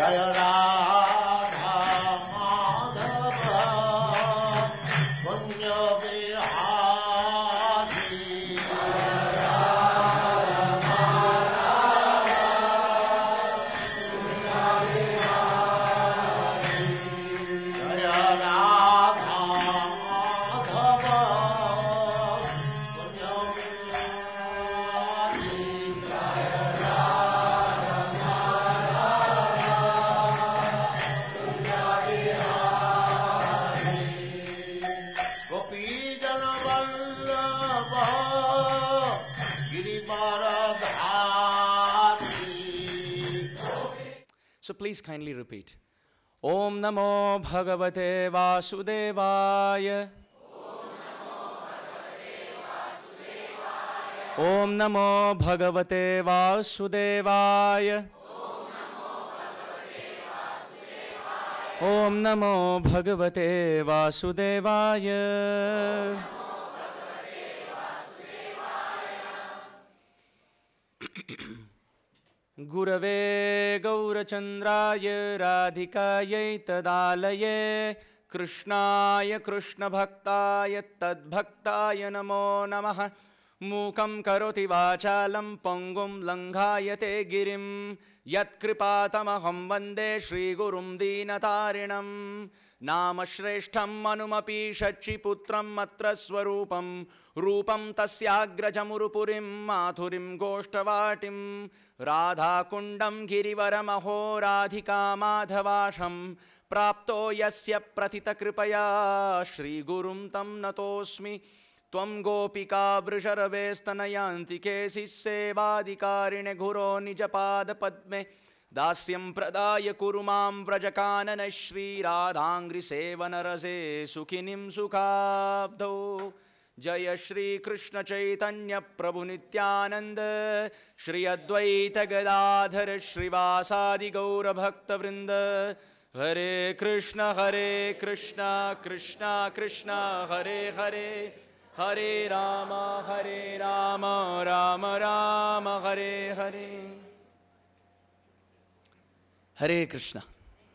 Jaya Radha Madhava Punya Vihari Jaya Radha Madhava Punya Vihari Gopi Jana Vallabha Girivaradhari. So please kindly repeat. Om Namo Bhagavate Vasudevaya. Om Namo Bhagavate Vasudevaya. Om Namo Bhagavate Vasudevaya. Gurave Gaurachandraya Radhikaya Tadalaye Krishnaya Krishna Bhaktaya Tadbhaktaya Namo Namaha Mukam Karoti Vachalam Pangum Langhayate Girim Yat Kripatamaham Vande Shri Gurum Dinatarinam Nama Shreshtham Manumapi Shachiputram Matra Swarupam Rupam Tasyagrajamurupurim Mathurim Goshtavatim Radha Kundam Girivaramaho Radhika Madhavasham Prapto Yasya Pratita Kripaya Shri Gurum Tam Natosmi Tvam Gopika Brisharabestanayanti Kesi Sevadikarine Guru Nijapada Padme Dasyam Pradaya Kurumam Vrajakanana Shri Radhangri Sevanarase Sukhinim Sukhabdo Jaya Shri Krishna Chaitanya Prabhu Nityananda Shri Advaita Gadadhara Shri Vasadi Gaura Bhakta Vrinda Hare Krishna Krishna Krishna Hare Hare Hare Rama Rama Rama Hare Hare Hare Krishna.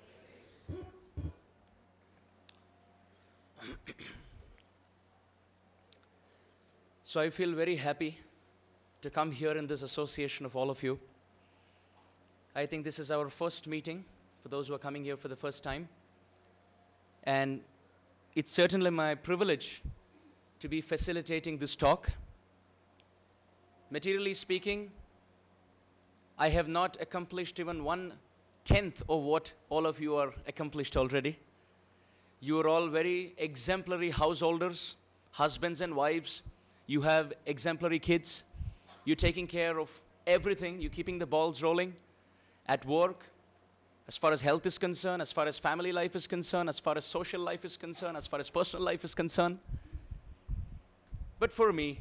So I feel very happy to come here in this association of all of you. I think this is our first meeting for those who are coming here for the first time. And it's certainly my privilege to be facilitating this talk. Materially speaking, I have not accomplished even 1/10 of what all of you are accomplished already. You are all very exemplary householders, husbands and wives. You have exemplary kids. You're taking care of everything. You're keeping the balls rolling at work, as far as health is concerned, as far as family life is concerned, as far as social life is concerned, as far as personal life is concerned. But for me,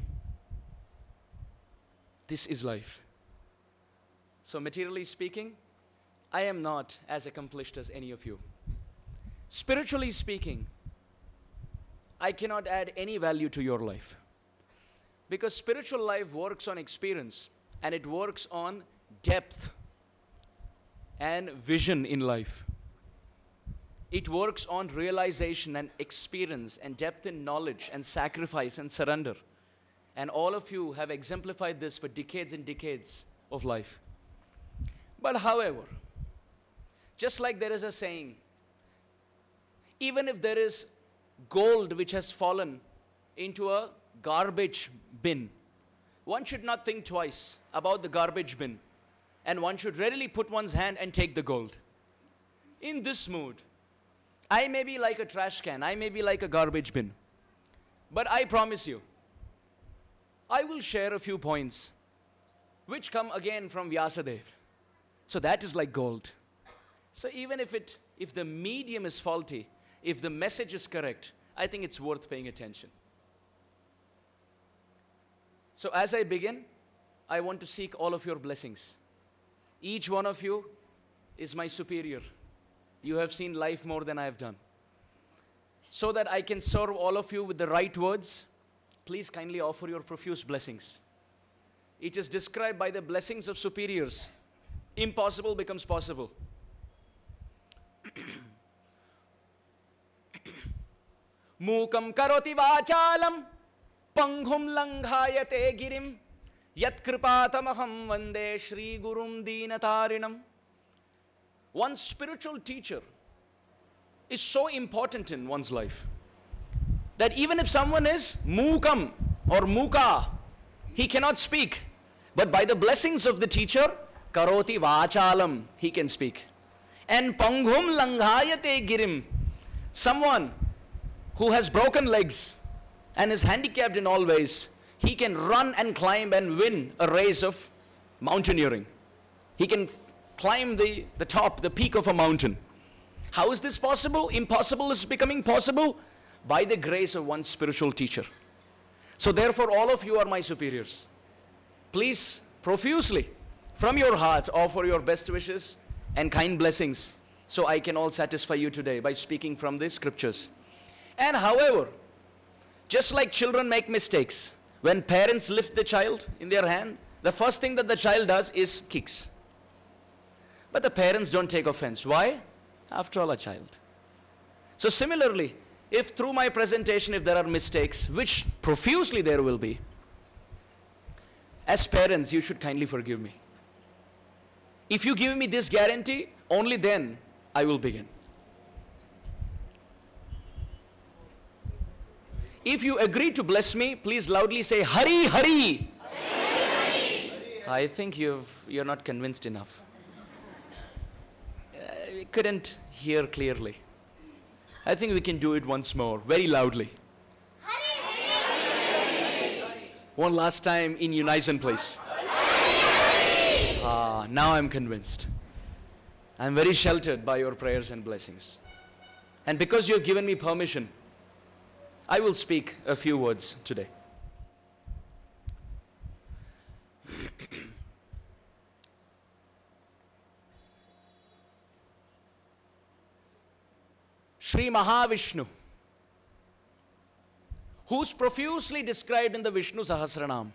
this is life. So materially speaking, I am not as accomplished as any of you. Spiritually speaking, I cannot add any value to your life. Because spiritual life works on experience, and it works on depth and vision in life. It works on realization and experience and depth in knowledge and sacrifice and surrender. And all of you have exemplified this for decades and decades of life. But however, just like there is a saying, even if there is gold which has fallen into a garbage bin, one should not think twice about the garbage bin, and one should readily put one's hand and take the gold. In this mood, I may be like a trash can, I may be like a garbage bin, but I promise you, I will share a few points which come again from Vyasadeva. So that is like gold. So even if the medium is faulty, if the message is correct, I think it's worth paying attention. So as I begin, I want to seek all of your blessings. Each one of you is my superior. You have seen life more than I have done. So that I can serve all of you with the right words, please kindly offer your profuse blessings. It is described by the blessings of superiors. Impossible becomes possible. Mukam karoti vachalam panghum langhayate girim yat kripatamaham vande Shri Gurum Deenatarinam. One spiritual teacher is so important in one's life that even if someone is mukam or muka, he cannot speak, but by the blessings of the teacher, karoti vachalam, he can speak. And panghum langhayate girim, someone who has broken legs and is handicapped in all ways, he can run and climb and win a race of mountaineering. He can climb the top, the peak of a mountain. How is this possible? Impossible is becoming possible by the grace of one spiritual teacher. So therefore, all of you are my superiors. Please, profusely, from your heart, offer your best wishes and kind blessings, so I can all satisfy you today by speaking from the scriptures. And however, just like children make mistakes, when parents lift the child in their hand, the first thing that the child does is kicks. But the parents don't take offense. Why? After all, a child. So similarly, if through my presentation, if there are mistakes, which profusely there will be, as parents, you should kindly forgive me. If you give me this guarantee, only then I will begin. If you agree to bless me, please loudly say, Hari, Hari. Hari. I think you're not convinced enough. We couldn't hear clearly. I think we can do it once more, very loudly. Hari. One last time in unison, please. Now I'm convinced. I'm very sheltered by your prayers and blessings. And because you have given me permission, I will speak a few words today. Sri Mahavishnu, who's profusely described in the Vishnu Sahasranam.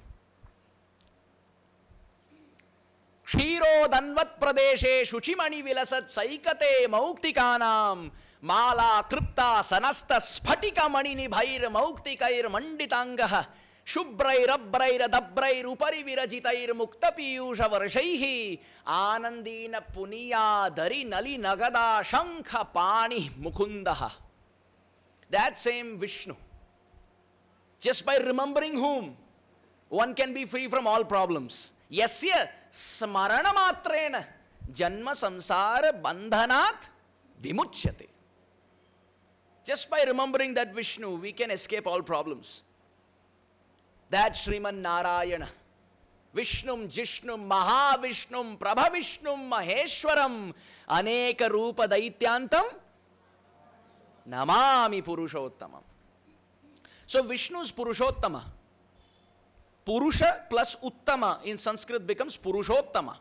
Kshiro Danvat Pradeshe Shuchimani Vilasat Saikate Mauktikanam Mala Kripta Sanasta Spatika Manini Bhair Mauktikair Manditangaha Shubrai Rabrai Dabrai Rupari Virajitair Muktapiyusha Varshaihi Anandina Puniya Dari Nali Nagada Shankha Pani Mukundaha. That same Vishnu, just by remembering whom, one can be free from all problems. Yasya Smarana Matrena Janma Samsara Bandhanat Vimuchyate. Just by remembering that Vishnu, we can escape all problems. That Sriman Narayana, Vishnum, Jishnum, Mahavishnum, Prabhavishnum, Maheshwaram, Aneka Rupa Daityantam, Namami Purushottamam. So Vishnu is Purushottama. Purusha plus Uttama in Sanskrit becomes Purushottama.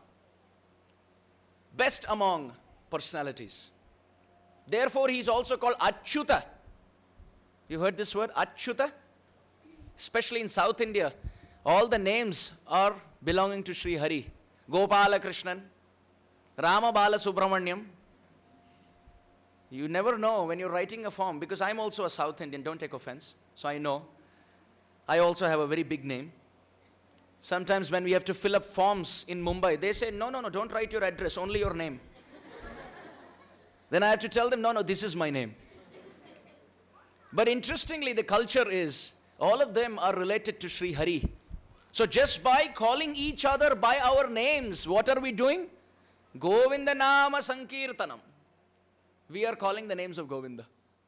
Best among personalities. Therefore, he is also called Achyuta. You heard this word, Achyuta? Especially in South India, all the names are belonging to Sri Hari. Gopala Krishnan, Rama Bala Subramanyam. You never know when you're writing a form, because I'm also a South Indian, don't take offense. So I know. I also have a very big name. Sometimes when we have to fill up forms in Mumbai, they say, no, don't write your address, only your name. Then I have to tell them, no, this is my name. But interestingly, the culture is, all of them are related to Sri Hari. So just by calling each other by our names, what are we doing? Govinda Nama Sankirtanam. We are calling the names of Govinda.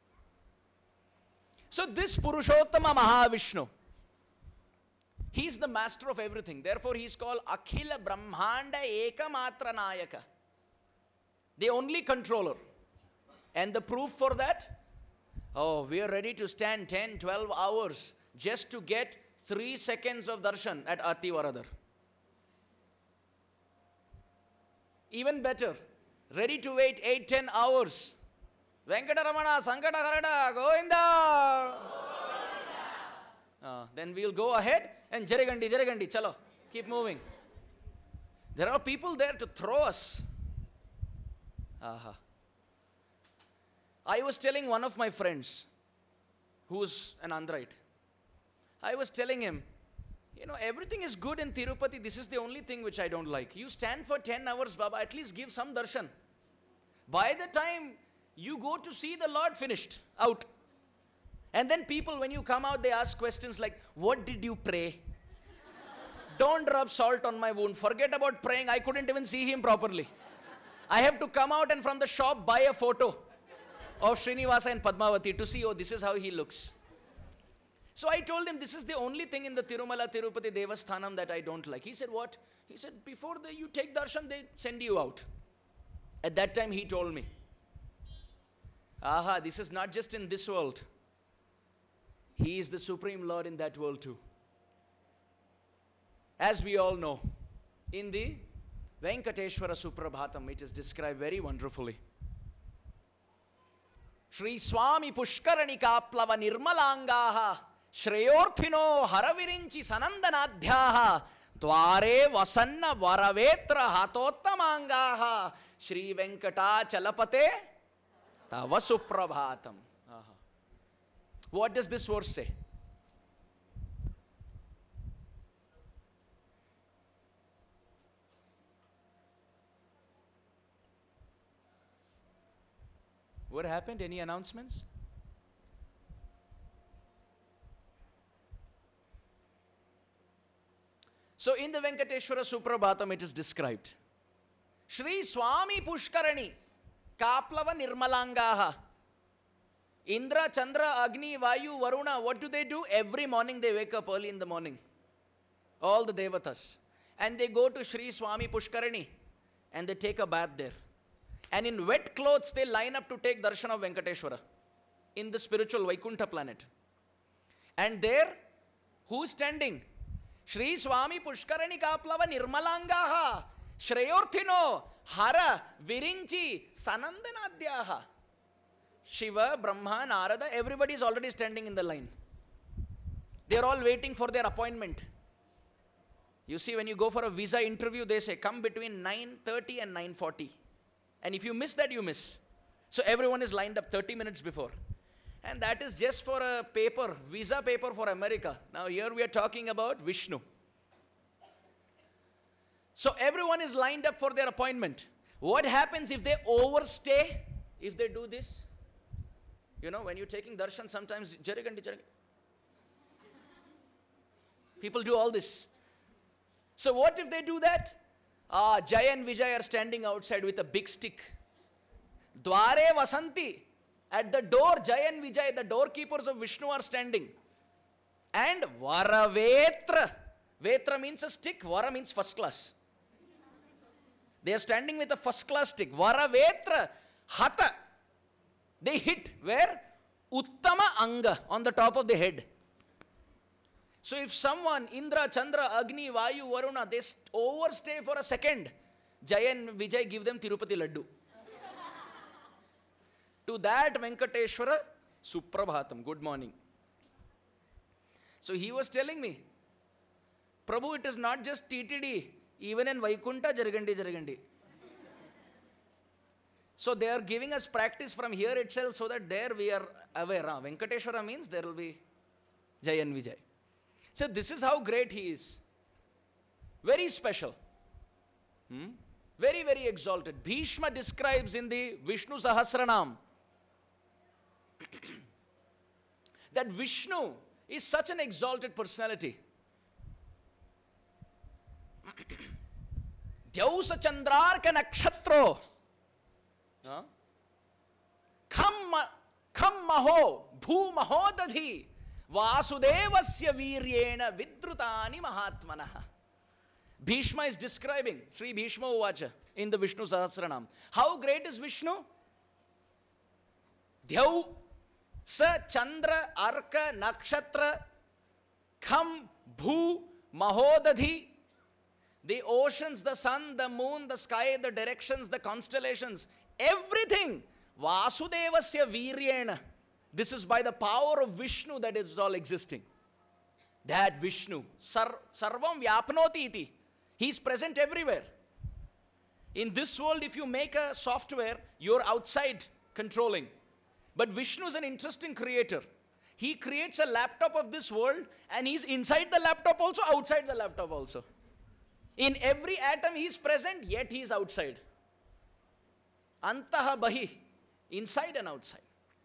So this Purushottama Mahavishnu, he's the master of everything. Therefore, he's called Akhila Brahmanda Ekamatra Nayaka, the only controller. And the proof for that? Oh, we are ready to stand 10, 12 hours just to get 3 seconds of darshan at Ati Varadar. Even better, ready to wait 8, 10 hours. Venkataramana, Sankataharada, Govinda! Then we'll go ahead and Jarigandi, chalo, keep moving. There are people there to throw us. I was telling one of my friends, who's an Android, I was telling him, you know, everything is good in Tirupati. This is the only thing which I don't like. You stand for 10 hours, Baba, at least give some darshan. By the time you go to see the Lord, finished, out. And then people, when you come out, they ask questions like, what did you pray? Don't rub salt on my wound. Forget about praying. I couldn't even see him properly. I have to come out and from the shop buy a photo of Srinivasa and Padmavati to see, oh, this is how he looks. So I told him, this is the only thing in the Tirumala Tirupati Devasthanam that I don't like. He said, what? He said, before you take darshan, they send you out. At that time, he told me, aha, this is not just in this world. He is the Supreme Lord in that world too. As we all know, in the Venkateshwara Suprabhatam, it is described very wonderfully. Shri Swami Pushkarani Kaplava Nirmalangaha Shreyorthino Haravirinchi Sanandanadhyaha Dware Vasanna Varavetra Hatottamangaha Shri Venkata Chalapate Tava Suprabhatam. What does this verse say? What happened? Any announcements? So in the Venkateshwara Suprabhatam it is described. Shri Swami Pushkarani Kaplava Nirmalangaha. Indra, Chandra, Agni, Vayu, Varuna, what do? Every morning they wake up early in the morning. All the Devatas. And they go to Shri Swami Pushkarani and they take a bath there. And in wet clothes they line up to take darshan of Venkateshwara in the spiritual Vaikuntha planet. And there, who's standing? Shri Swami Pushkarani Kaplava Nirmalangaha Shreyorthino Hara Virinchi Sanandanadhyaha. Shiva, Brahma, Narada, everybody is already standing in the line. They are all waiting for their appointment. You see, when you go for a visa interview, they say, come between 9:30 and 9:40. And if you miss that, you miss. So everyone is lined up 30 minutes before. And that is just for a paper, visa paper for America. Now here we are talking about Vishnu. So everyone is lined up for their appointment. What happens if they overstay? If they do this? You know, when you're taking darshan, sometimes people do all this. So what if they do that? Jay and Vijay are standing outside with a big stick. Dware Vasanti. At the door, Jay and Vijay, the doorkeepers of Vishnu, are standing. And Varavetra. Vetra means a stick, Vara means first class. They are standing with a first class stick. Varavetra Hata. They hit where? Uttama Anga, on the top of the head. So if someone, Indra, Chandra, Agni, Vayu, Varuna, they overstay for a second, Jay and Vijay give them Tirupati Laddu. To that Venkateshwara Suprabhatam, good morning. So he was telling me, Prabhu, it is not just TTD, even in Vaikunta, Jaragandi. So they are giving us practice from here itself so that there we are aware. Venkateshwara means there will be Jay and Vijay. So this is how great he is. Very special. Very, very exalted. Bhishma describes in the Vishnu Sahasranam that Vishnu is such an exalted personality. Dyausa Chandrarka Nakshatro. Kham Maho Bhu Mahodadhi Vasudevasya Viryena Vidrutani Mahatmanaha. Bhishma is describing, Sri Bhishma Uvacha, in the Vishnu Sahasranam. How great is Vishnu? Dhyau Sa Chandra Arka Nakshatra Kham Bhu Mahodadhi. The oceans, the sun, the moon, the sky, the directions, the constellations, everything. Vasudevasya Viryena. This is by the power of Vishnu that it is all existing. That Vishnu. Sarvam Vyapnoti iti. He is present everywhere. In this world, if you make a software, you're outside controlling. But Vishnu is an interesting creator. He creates a laptop of this world, and he's inside the laptop also, outside the laptop also. In every atom he is present, yet he is outside. Antaha bahi, inside and outside.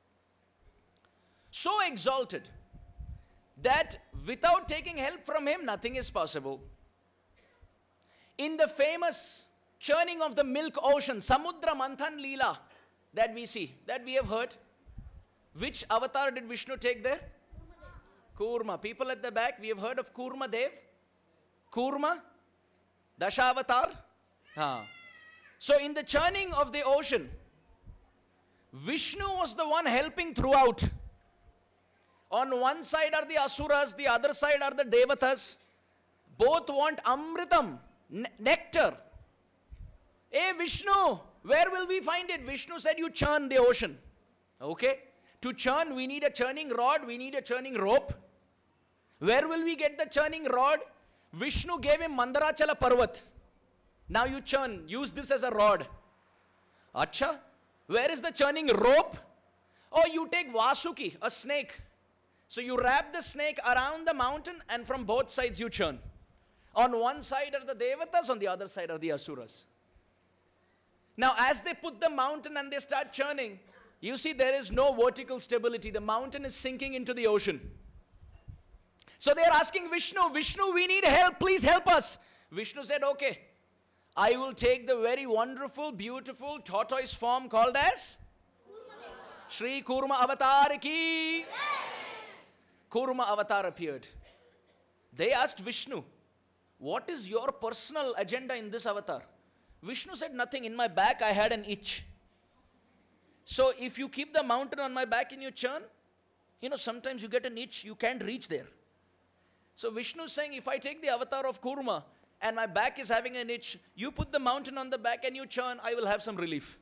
So exalted that without taking help from him, nothing is possible. In the famous churning of the milk ocean, Samudra Manthan Leela, that we see, that we have heard, which avatar did Vishnu take there? Kurma. People at the back, we have heard of Kurma Dev. Kurma, Dashavatar. So in the churning of the ocean, Vishnu was the one helping throughout. On one side are the Asuras, the other side are the Devatas. Both want Amritam, nectar. Hey Vishnu, where will we find it? Vishnu said, you churn the ocean. Okay? To churn, we need a churning rod, we need a churning rope. Where will we get the churning rod? Vishnu gave him Mandarachala Parvat. Now you churn, use this as a rod. Acha, where is the churning rope? Oh, you take Vasuki, a snake. So you wrap the snake around the mountain, and from both sides you churn. On one side are the Devatas, on the other side are the Asuras. Now as they put the mountain and they start churning, you see there is no vertical stability. The mountain is sinking into the ocean. So they are asking Vishnu, Vishnu, we need help, please help us. Vishnu said, okay, I will take the very wonderful, beautiful tortoise form called as Shri Kurma Avatar ki. Kurma Avatar appeared. They asked Vishnu, what is your personal agenda in this avatar? Vishnu said, nothing. In my back I had an itch. So if you keep the mountain on my back and you churn, sometimes you get an itch, you can't reach there. So Vishnu is saying, if I take the avatar of Kurma and my back is having an itch, you put the mountain on the back and you churn, I will have some relief.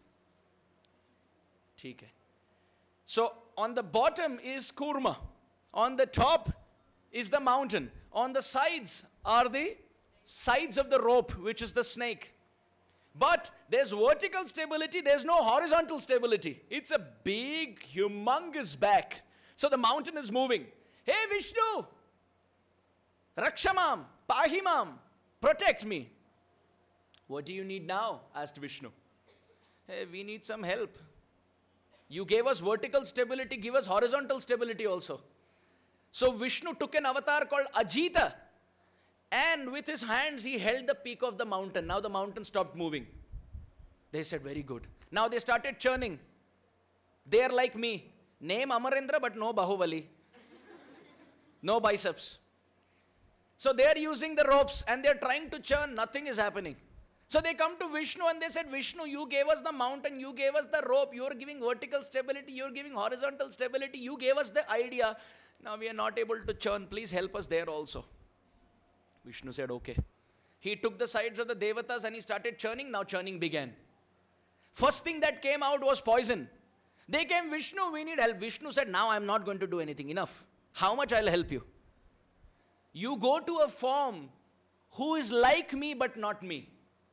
Okay. So on the bottom is Kurma. On the top is the mountain. On the sides are the sides of the rope, which is the snake. But there's vertical stability, there's no horizontal stability. It's a big, humongous back. So the mountain is moving. Hey Vishnu, Rakshamam, Pahimam, protect me. What do you need now? Asked Vishnu. Hey, we need some help. You gave us vertical stability, give us horizontal stability also. So Vishnu took an avatar called Ajita, and with his hands he held the peak of the mountain. Now the mountain stopped moving. They said, very good. Now they started churning. They are like me. Name Amarendra, but no Bahubali. No biceps. So they are using the ropes and they are trying to churn. Nothing is happening. So they come to Vishnu and they said, Vishnu, you gave us the mountain, you gave us the rope, you are giving vertical stability, you are giving horizontal stability, you gave us the idea. Now we are not able to churn. Please help us there also. Vishnu said, okay. He took the sides of the Devatas and he started churning. Now churning began. First thing that came out was poison. They came, Vishnu, we need help. Vishnu said, now I am not going to do anything. Enough. How much I will help you? You go to a form who is like me but not me.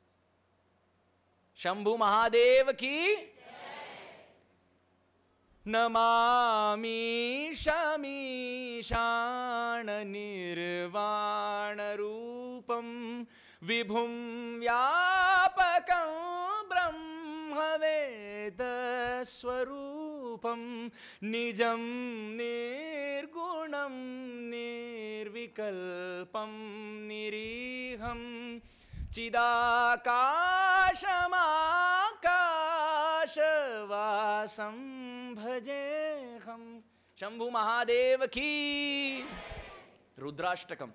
Shambhu Mahadev ki. Namami Shami Shana Nirvana Rupam Vibhum Vyapakam Brahma Veda Swarupam Nijam Nirgunam Nirvikalpam Niriham Chidakashamakashavasam bhajeham. Shambhu Mahadev ki. Rudrashtakam.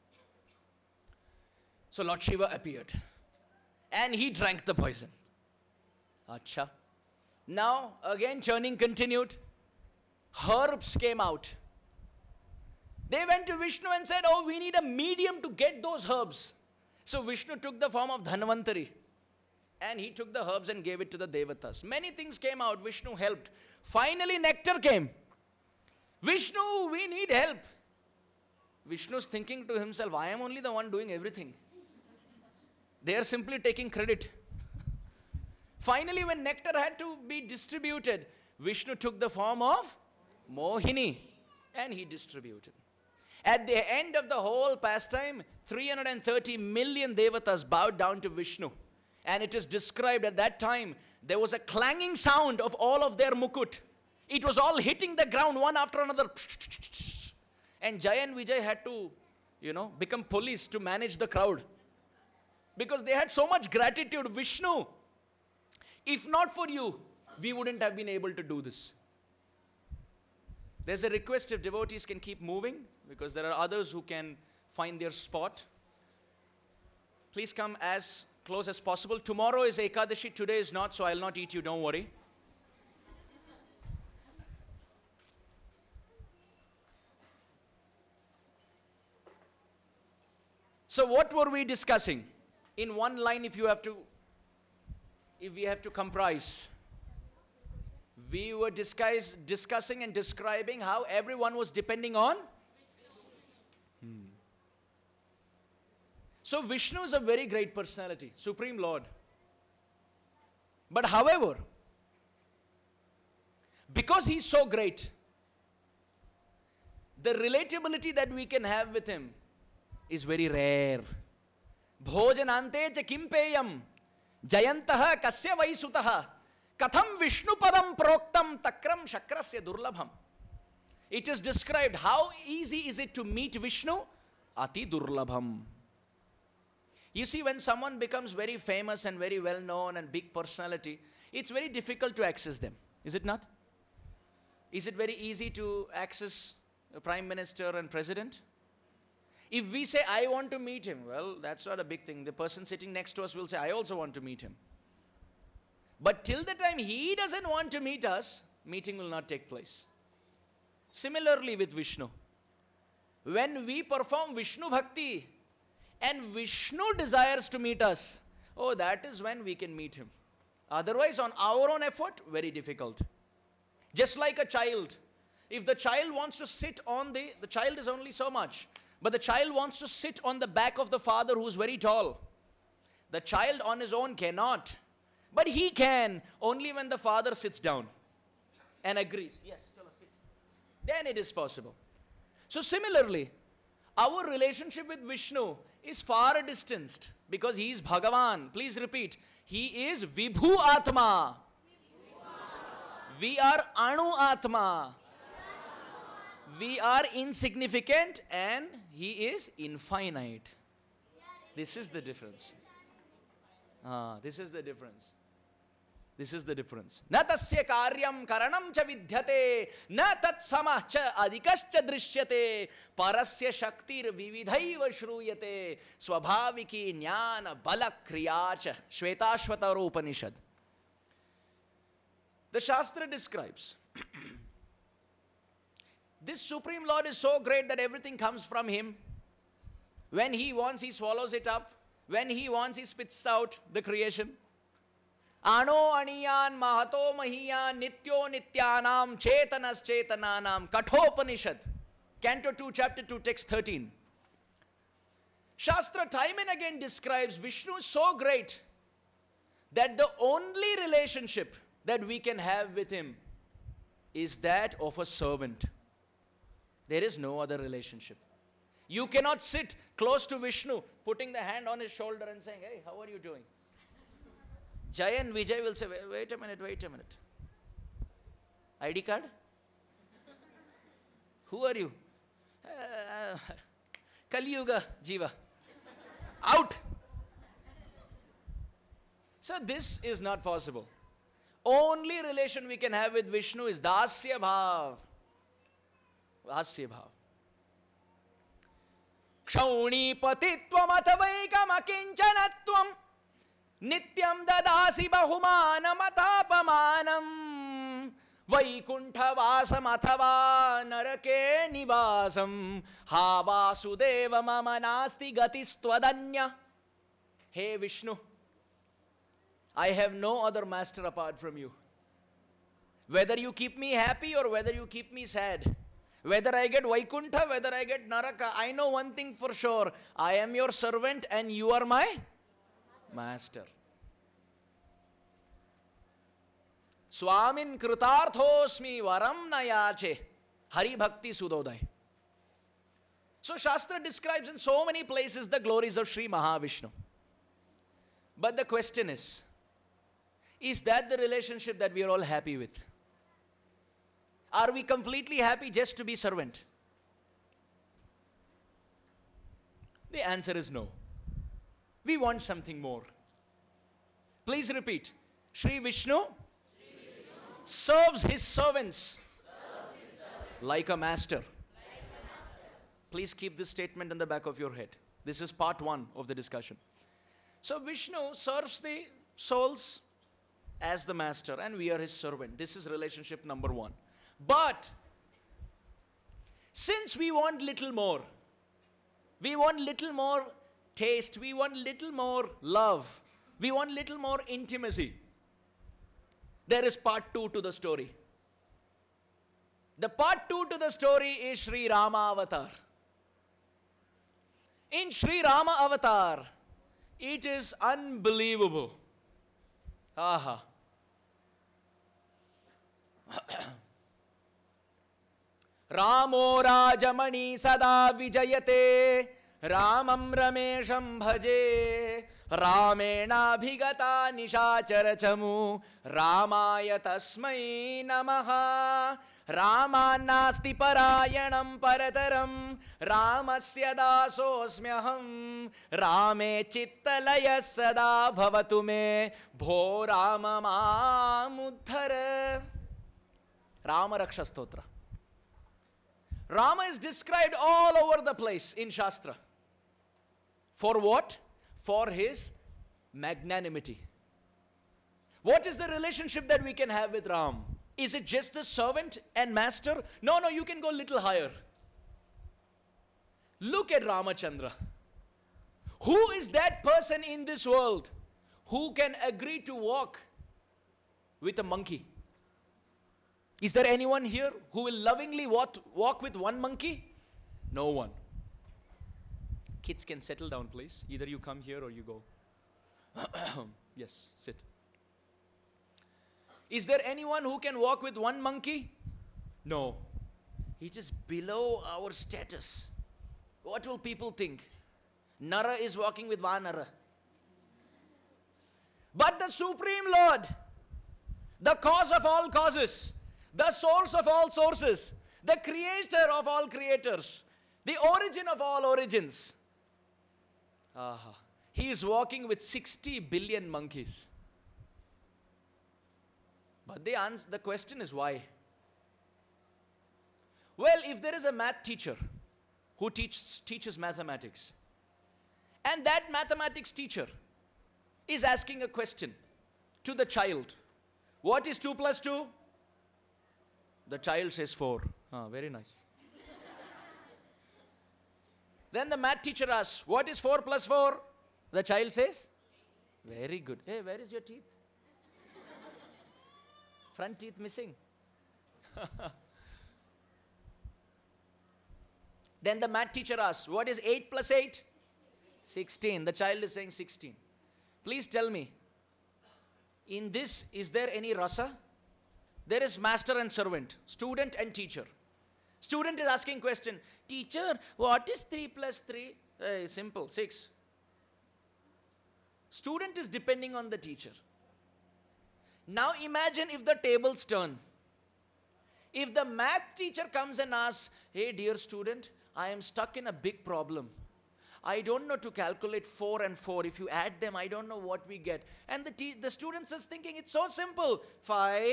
So Lord Shiva appeared and he drank the poison. Acha. Now again churning continued. Herbs came out. They went to Vishnu and said, oh, we need a medium to get those herbs. So Vishnu took the form of Dhanvantari and he took the herbs and gave it to the Devatas. Many things came out. Vishnu helped. Finally nectar came. Vishnu, we need help. Vishnu is thinking to himself, I am only the one doing everything. They are simply taking credit. Finally, when nectar had to be distributed, Vishnu took the form of Mohini and he distributed. At the end of the whole pastime, 330 million devatas bowed down to Vishnu. And it is described at that time, there was a clanging sound of all of their mukut. It was all hitting the ground one after another. And Jay and Vijay had to, become police to manage the crowd. Because they had so much gratitude. Vishnu, if not for you, we wouldn't have been able to do this. There's a request if devotees can keep moving, because there are others who can find their spot. Please come as close as possible. Tomorrow is Ekadashi, today is not, so I'll not eat you, don't worry. So what were we discussing? In one line, if we have to comprise. We were discussing and describing how everyone was depending on. So Vishnu is a very great personality, Supreme Lord. But however, because he's so great, the relatability that we can have with him is very rare. Bhojanante cha kimpeyam jayantaha kasya vaisutaha katham Vishnu padam proktam takram shakrasya durlabham. It is described how easy is it to meet Vishnu? Ati durlabham. You see, when someone becomes very famous and very well known and big personality, it's very difficult to access them. Is it not? Is it very easy to access a prime minister and president? If we say, I want to meet him, well, that's not a big thing. The person sitting next to us will say, I also want to meet him. But till the time he doesn't want to meet us, meeting will not take place. Similarly with Vishnu. When we perform Vishnu Bhakti and Vishnu desires to meet us, oh, that is when we can meet him. Otherwise, on our own effort, very difficult. Just like a child. If the child wants to sit on the child is only so much. But the child wants to sit on the back of the father who is very tall. The child on his own cannot. But he can only when the father sits down and agrees. Yes, chalo, sit. Then it is possible. So similarly, our relationship with Vishnu is far distanced because he is Bhagavan. Please repeat. He is Vibhu Atma. We are Anu Atma. We are insignificant and he is infinite. This is the difference. This is the difference. This is the difference. Na tasya karyam karanam cha vidyate, na tat samah cha adikascha drishyate, parasya shaktir vividhaiva shruyate, swabhaviki jnana bala kriyacha. Shvetashvatara Upanishad. The Shastra describes this Supreme Lord is so great that everything comes from him. When he wants, he swallows it up. When he wants, he spits out the creation. Ano aniyan mahato mahiyan nityo nityanam chetanas chetananam kathopanishad. Canto 2, chapter 2, text 13. Shastra time and again describes Vishnu so great that the only relationship that we can have with him is that of a servant. There is no other relationship. You cannot sit close to Vishnu, putting the hand on his shoulder and saying, hey, how are you doing? Jay and Vijay will say, wait a minute. ID card? Who are you? Kali Yuga Jiva. Out! So this is not possible. Only relation we can have with Vishnu is Dasya Bhav. Dasya Bhav. Kshaunipatitvam atavaikam akincanatvam nityam dadasi bahumanam atapamanam vaikunthavasam athava narake nivasam ha vasudeva mama nasti gatistwadanya. Hey Vishnu, I have no other master apart from you. Whether you keep me happy or whether you keep me sad, whether I get Vaikuntha, whether I get Naraka, I know one thing for sure. I am your servant and you are my master. Swamin Kritarthosmi Varam Nayache. Hari Bhakti Sudodai. So Shastra describes in so many places the glories of Sri Mahavishnu. But the question is that the relationship that we are all happy with? Are we completely happy just to be servant? The answer is no. We want something more. Please repeat. Sri Vishnu serves his servants like a master. Please keep this statement in the back of your head. This is part 1 of the discussion. So Vishnu serves the souls as the master and we are his servant. This is relationship number 1. But since we want little more, we want little more taste, we want little more love, we want little more intimacy, there is part 2 to the story. The part 2 to the story is Sri Rama Avatar. In Sri Rama Avatar, it is unbelievable. Aha. Ramo Rajamani Sada Vijayate Ramam Ramesham Bhaje Ramena Bhigata Nishacharachamu Ramaya Tasmai Namaha Rama Nasti Parayanam Parataram Ramasya Dasosmyaham Rame Chittalaya Sada Bhavatume Bho Rama Mamuddhara. Rama Raksha Stotra. Rama is described all over the place in Shastra. For what? For his magnanimity. What is the relationship that we can have with Ram? Is it just the servant and master? No, you can go a little higher. Look at Ramachandra. Who is that person in this world who can agree to walk with a monkey? Is there anyone here who will lovingly walk with one monkey? No one. Kids can settle down, please. Either you come here or you go. Yes, sit. Is there anyone who can walk with one monkey? No. It is below our status. What will people think? Nara is walking with Vanara. But the Supreme Lord, the cause of all causes, the source of all sources, the creator of all creators, the origin of all origins. He is walking with 60 billion monkeys. But the question is why? Well, if there is a math teacher who teaches mathematics, and that mathematics teacher is asking a question to the child, what is 2 plus 2? The child says 4. Very nice. Then the math teacher asks, what is 4 plus 4? The child says, very good. Hey, where is your teeth? Front teeth missing. Then the math teacher asks, what is 8 plus 8? 16. The child is saying 16. Please tell me, in this, is there any rasa? There is master and servant, student and teacher. Student is asking question, teacher, what is 3 plus 3? Simple, 6. Student is depending on the teacher. Now imagine if the tables turn. If the math teacher comes and asks, hey dear student, I am stuck in a big problem. I don't know to calculate 4 and 4. If you add them, I don't know what we get. And the student is thinking, it's so simple. 5.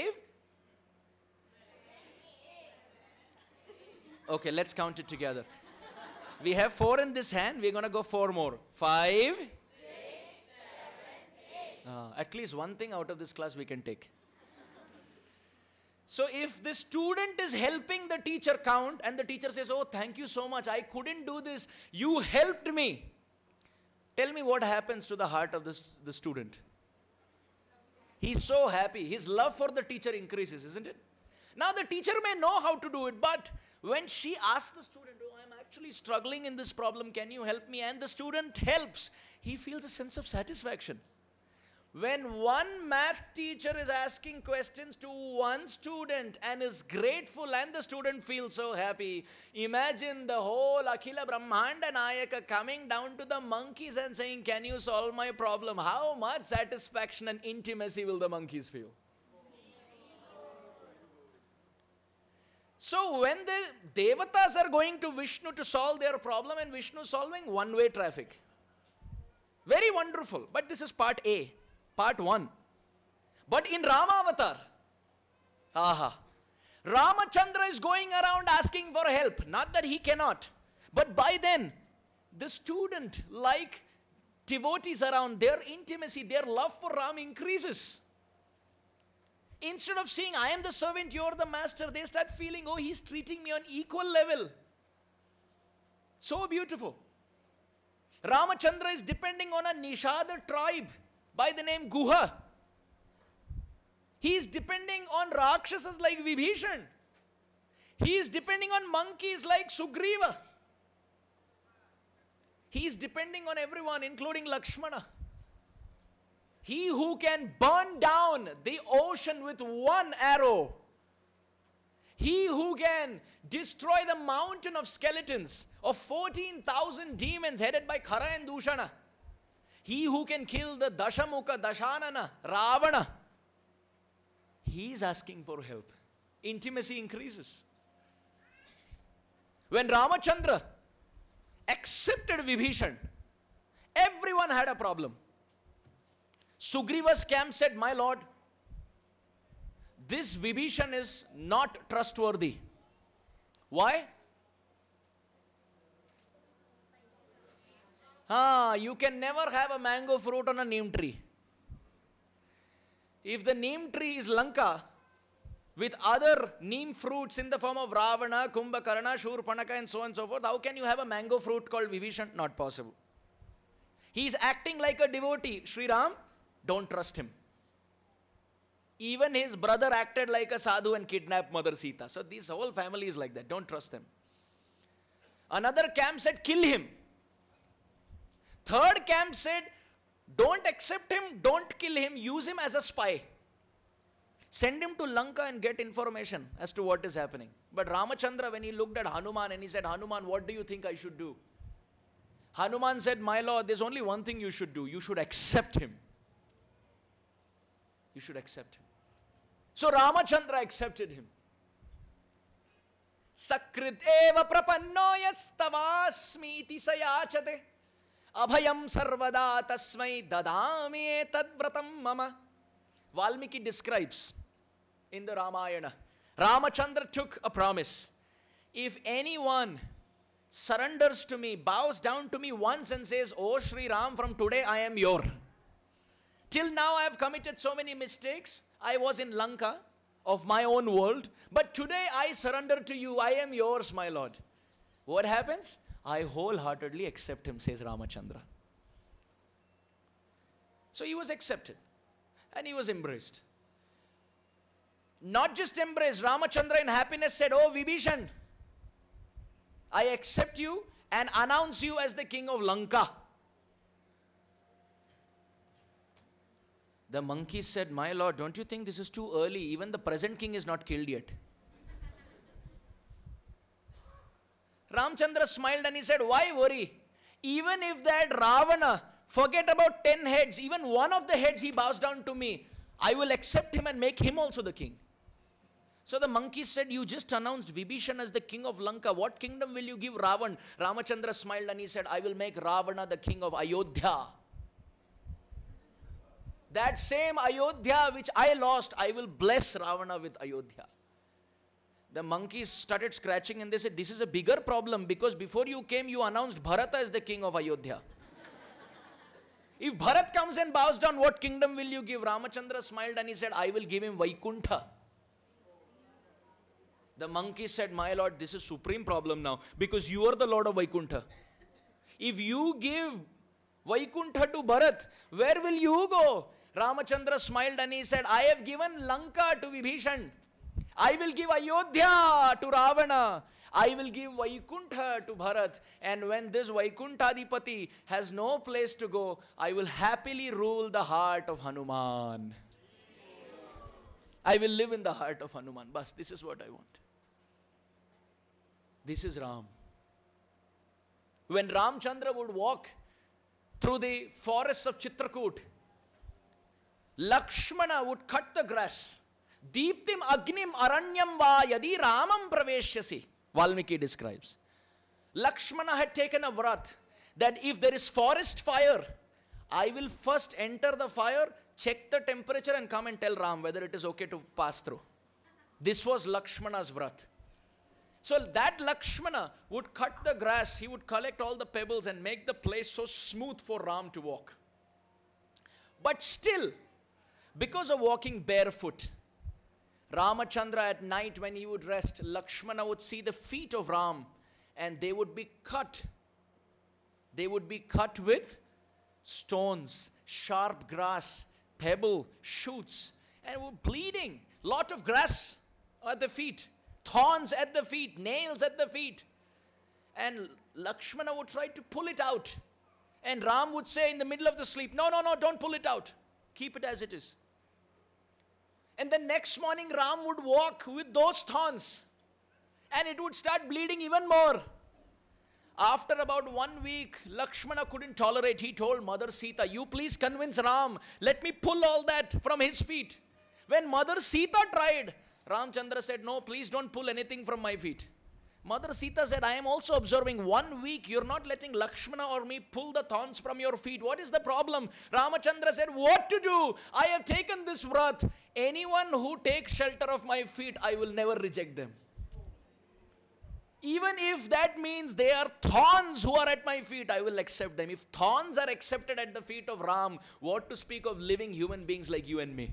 Okay, let's count it together. We have 4 in this hand. We're going to go 4 more. 5. 6, 7, 8. At least one thing out of this class we can take. So if the student is helping the teacher count and the teacher says, oh, thank you so much. I couldn't do this. You helped me. Tell me what happens to the heart of the student. He's so happy. His love for the teacher increases, isn't it? Now the teacher may know how to do it, but when she asks the student, oh, I'm actually struggling in this problem, can you help me? And the student helps. He feels a sense of satisfaction. When one math teacher is asking questions to one student and is grateful and the student feels so happy, imagine the whole Akhila Brahmanda Nayaka coming down to the monkeys and saying, can you solve my problem? How much satisfaction and intimacy will the monkeys feel? So when the Devatas are going to Vishnu to solve their problem and Vishnu solving, one-way traffic. Very wonderful. But this is part A. Part 1. But in Rama avatar, Ramachandra is going around asking for help. Not that he cannot. But by then, the student, like devotees around, their intimacy, their love for Ram increases. Instead of saying, I am the servant, you are the master, they start feeling, oh, he's treating me on equal level. So beautiful. Ramachandra is depending on a Nishada tribe by the name Guha. He is depending on Rakshasas like Vibhishan. He is depending on monkeys like Sugriva. He is depending on everyone, including Lakshmana. He who can burn down the ocean with one arrow. He who can destroy the mountain of skeletons of 14,000 demons headed by Khara and Dushana. He who can kill the Dashamukha, Dashanana, Ravana. He is asking for help. Intimacy increases. When Ramachandra accepted Vibhishan, everyone had a problem. Sugriva's camp said, my lord, this Vibhishan is not trustworthy. Why? You can never have a mango fruit on a neem tree. If the neem tree is Lanka, with other neem fruits in the form of Ravana, Kumbhakarna, Shurpanaka and so on and so forth, how can you have a mango fruit called Vibhishan? Not possible. He is acting like a devotee. Sri Ram, don't trust him. Even his brother acted like a sadhu and kidnapped Mother Sita. So this whole family is like that. Don't trust them. Another camp said, kill him. Third camp said, don't accept him, don't kill him, use him as a spy. Send him to Lanka and get information as to what is happening. But Ramachandra, when he looked at Hanuman and he said, Hanuman, what do you think I should do? Hanuman said, my lord, there's only one thing you should do. You should accept him. You should accept him. So Ramachandra accepted him. Sakrit eva prapanno yastavasmi iti sayachate abhayam sarvada tasmai dadami etad vratam mama. Valmiki describes in the Ramayana, Ramachandra took a promise. If anyone surrenders to me, bows down to me once and says, oh Sri Ram, from today I am your. Till now I have committed so many mistakes. I was in Lanka of my own world. But today I surrender to you. I am yours, my lord. What happens? I wholeheartedly accept him, says Ramachandra. So he was accepted. And he was embraced. Not just embraced. Ramachandra in happiness said, oh Vibhishan, I accept you and announce you as the king of Lanka. The monkeys said, my lord, don't you think this is too early? Even the present king is not killed yet. Ramchandra smiled and he said, why worry? Even if that Ravana, forget about 10 heads, even one of the heads he bows down to me, I will accept him and make him also the king. So the monkeys said, you just announced Vibhishan as the king of Lanka. What kingdom will you give Ravan? Ramachandra smiled and he said, I will make Ravana the king of Ayodhya. That same Ayodhya which I lost, I will bless Ravana with Ayodhya. The monkeys started scratching and they said, this is a bigger problem because before you came, you announced Bharata as the king of Ayodhya. If Bharat comes and bows down, what kingdom will you give? Ramachandra smiled and he said, I will give him Vaikuntha. The monkey said, my lord, this is supreme problem now because you are the lord of Vaikuntha. If you give Vaikuntha to Bharat, where will you go? Ramachandra smiled and he said, I have given Lanka to Vibhishan. I will give Ayodhya to Ravana. I will give Vaikuntha to Bharat. And when this Vaikuntadipati has no place to go, I will happily rule the heart of Hanuman. I will live in the heart of Hanuman. Bas, this is what I want. This is Ram. When Ramchandra would walk through the forests of Chitrakoot, Lakshmana would cut the grass. Deeptim agnim aranyam va yadi ramam praveshyasi. Valmiki describes. Lakshmana had taken a vrat that if there is forest fire, I will first enter the fire, check the temperature and come and tell Ram whether it is okay to pass through. This was Lakshmana's vrat. So that Lakshmana would cut the grass, he would collect all the pebbles and make the place so smooth for Ram to walk. But still, because of walking barefoot, Ramachandra at night when he would rest, Lakshmana would see the feet of Ram and they would be cut. They would be cut with stones, sharp grass, pebble, shoots, and were bleeding. Lot of grass at the feet, thorns at the feet, nails at the feet. And Lakshmana would try to pull it out. And Ram would say in the middle of the sleep, no, don't pull it out. Keep it as it is. And the next morning Ram would walk with those thorns and it would start bleeding even more. After about 1 week, Lakshmana couldn't tolerate. He told Mother Sita, you please convince Ram, let me pull all that from his feet. When Mother Sita tried, Ramchandra said, no, please don't pull anything from my feet. Mother Sita said, I am also observing 1 week, you're not letting Lakshmana or me pull the thorns from your feet. What is the problem? Ramachandra said, what to do? I have taken this vrat. Anyone who takes shelter of my feet, I will never reject them. Even if that means they are thorns who are at my feet, I will accept them. If thorns are accepted at the feet of Ram, what to speak of living human beings like you and me?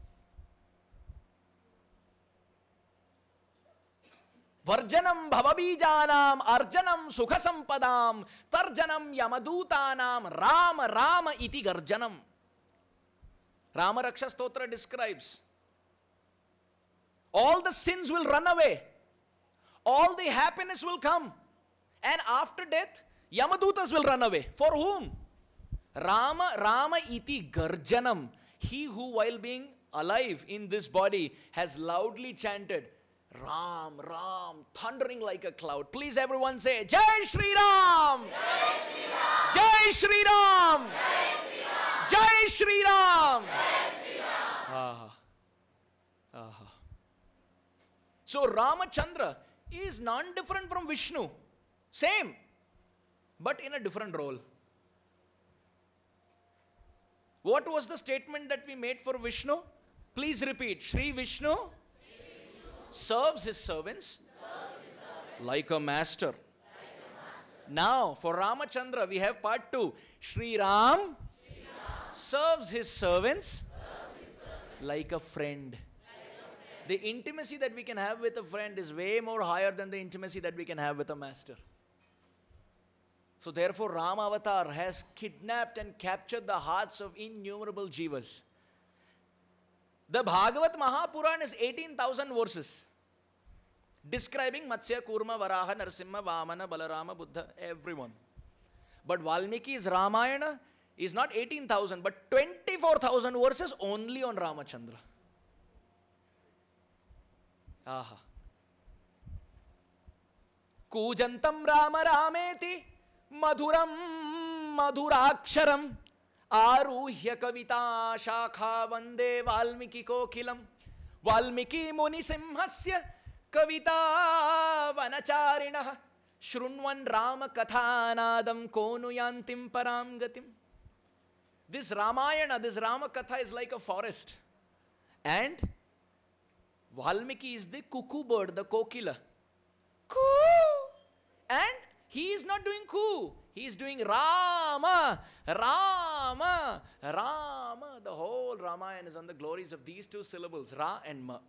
Varjanam bhavabijanam arjanam sukhasampadam tarjanam yamadutanam rama iti garjanam. Rama Raksha Stotra describes all the sins will run away, all the happiness will come, and after death Yamadutas will run away. For whom? Rama iti garjanam. He who while being alive in this body has loudly chanted Ram, thundering like a cloud. Please everyone say, Jai Shri Ram! Jai Shri Ram! Jai Shri Ram! So Ramachandra is non-different from Vishnu. Same, but in a different role. What was the statement that we made for Vishnu? Please repeat. Shri Vishnu serves his servants like a master. Now, for Ramachandra, we have part 2. Shri Ram serves his servants like a friend. The intimacy that we can have with a friend is way more higher than the intimacy that we can have with a master. So therefore, Rama Avatar has kidnapped and captured the hearts of innumerable jivas. The Bhagavad Mahapurana is 18,000 verses describing Matsya, Kurma, Varaha, Narasimha, Vamana, Balarama, Buddha, everyone. But Valmiki's Ramayana is not 18,000 but 24,000 verses only on Ramachandra. Aha. Kujantam Rama Rameti Madhuram Madhuraksharam Aruhya Kavita Shakha Vande Valmiki Kokilam Valmiki Muni Simhasya Kavita Vanacharinaha Shrunvan Rama Kathanadam Konuyantim Paramgatim. This Ramayana, this Rama Katha is like a forest. And Valmiki is the cuckoo bird, the kokila. Coo! And he is not doing coo. He is doing Rama, Rama, Rama. The whole Ramayana is on the glories of these two syllables, Ra and Ma.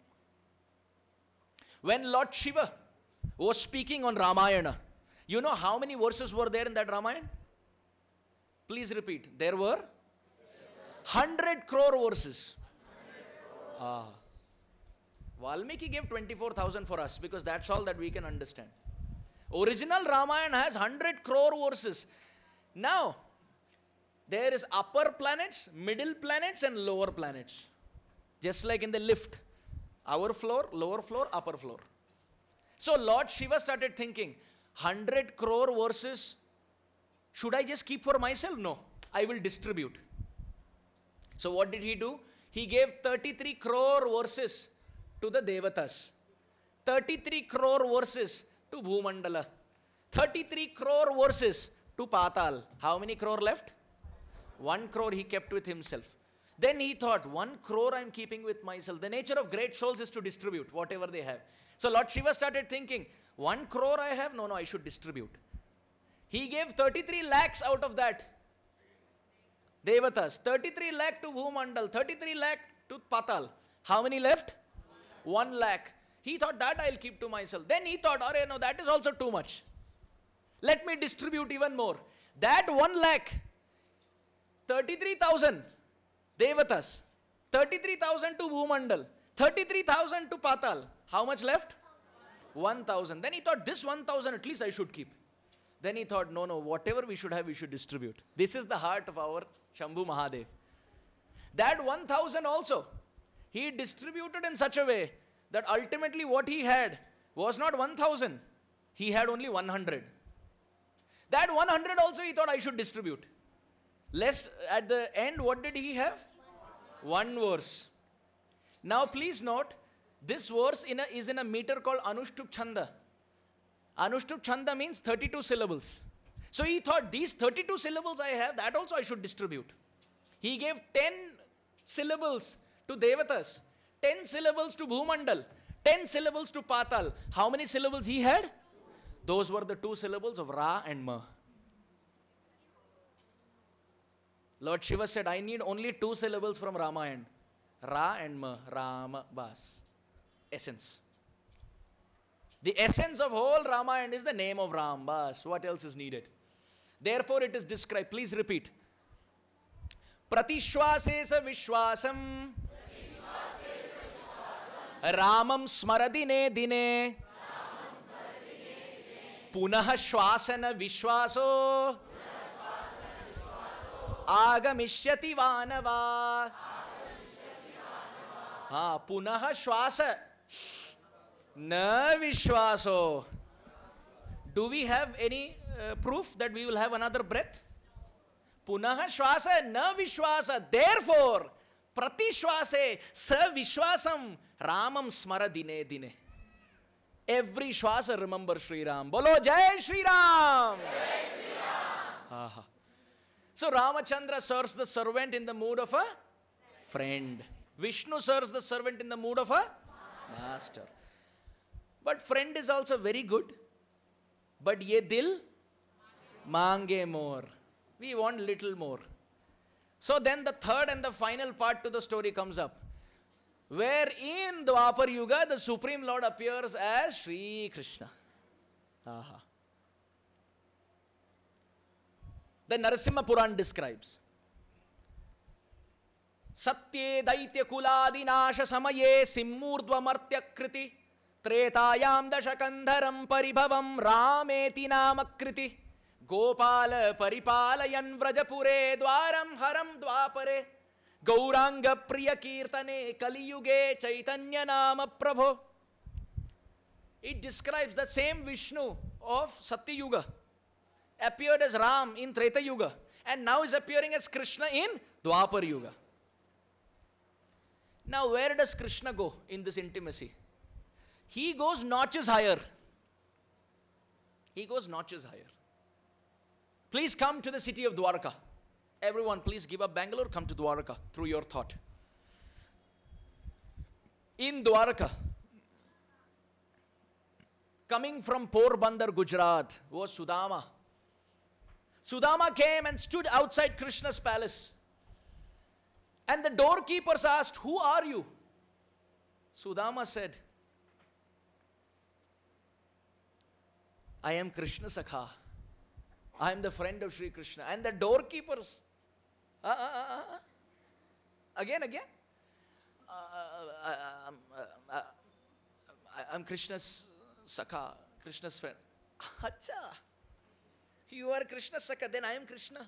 When Lord Shiva was speaking on Ramayana, you know how many verses were there in that Ramayana? Please repeat. There were 100 crore verses. Valmiki gave 24,000 for us because that's all that we can understand. Original Ramayana has 100 crore verses. Now, there is upper planets, middle planets and lower planets. Just like in the lift. Our floor, lower floor, upper floor. So Lord Shiva started thinking, 100 crore verses, should I just keep for myself? No, I will distribute. So what did he do? He gave 33 crore verses to the Devatas, 33 crore verses to Bhumandala, 33 crore verses to Patal. How many crore left? 1 crore he kept with himself. Then he thought, 1 crore I am keeping with myself. The nature of great souls is to distribute whatever they have. So Lord Shiva started thinking, 1 crore I have? No, I should distribute. He gave 33 lakhs out of that. Devatas, 33 lakh to Bhumandal, 33 lakh to Patal. How many left? 1 lakh. He thought that I'll keep to myself. Then he thought, oh no, that is also too much. Let me distribute even more. That 1 lakh, 33,000 Devatas, 33,000 to Bhumandal, 33,000 to Patal. How much left? 1,000. Then he thought, this 1,000 at least I should keep. Then he thought, no, whatever we should have, we should distribute. This is the heart of our Shambhu Mahadev. That 1,000 also, he distributed in such a way that ultimately what he had was not 1,000. He had only 100. That 100 also he thought I should distribute. Less at the end, what did he have? 1 verse. Now please note, this verse is in a meter called Anushtup Chanda. Anushtup Chanda means 32 syllables. So he thought, these 32 syllables I have, that also I should distribute. He gave 10 syllables to Devatas, 10 syllables to Bhumandal, 10 syllables to Patal. How many syllables he had? Those were the 2 syllables of Ra and Ma. Lord Shiva said, I need only 2 syllables from Ramayana. Ra and Ma, Rama, Bas. Essence. The essence of whole Ramayana is the name of Ram, Bas. What else is needed? Therefore it is described. Please repeat. Pratishwasesa Vishwasam Ramam Smaradine Dine Punaha Shwasana Vishwaso Agamishyati Vanava. Punaha Shwasa Na Vishwaso. Do we have any proof that we will have another breath? Punaha Shwasa Na Vishwasa. Therefore, Pratishwase Sa Vishwasam Ramam Smara Dine Dine. Every Shwasa remember Sri Ram. Bolo Jai Sri Ram. Jai Sri Ram. So Ramachandra serves the servant in the mood of a friend. Vishnu serves the servant in the mood of a master. But friend is also very good. But ye dil mange more. We want little more. So then the third and the final part to the story comes up. Where in Dwapar Yuga, the Supreme Lord appears as Sri Krishna. The Narasimha Puran describes. Satye Daitya Kuladinasha Samaye Simmurdva Martya Kriti Tretayam Dashakandharam Paribhavam Rameti Namakriti Gopala Paripalayan Vrajapure Dwaram Haram Dwapare Gauranga Priya Kirtane Kaliyuge Chaitanya Nama Prabho. It describes the same Vishnu of Satya Yuga appeared as Ram in Treta Yuga and now is appearing as Krishna in Dwapar Yuga. Now where does Krishna go in this intimacy? He goes notches higher. He goes notches higher. Please come to the city of Dwarka. Everyone, please give up Bangalore, come to Dwarka through your thought. In Dwarka, coming from Porbandar, Gujarat, was Sudama. Sudama came and stood outside Krishna's palace. And the doorkeepers asked, who are you? Sudama said, I am Krishna Sakha. I am the friend of Sri Krishna. And the doorkeepers, again. I'm Krishna's Sakha, Krishna's friend. Acha, you are Krishna's Sakha, then I am Krishna.